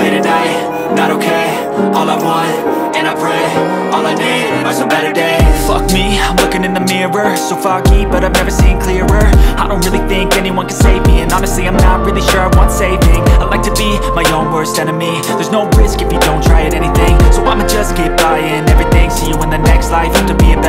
late at night, not okay. All I want, and I pray, all I need are some better days. Fuck me, I'm looking in the mirror, so foggy, but I've never seen clearer. I don't really think anyone can save me, and honestly I'm not really sure I want saving. I like to be my own worst enemy. There's no risk if you don't try at anything, so I'ma just keep buying everything. See you in the next life, have to be a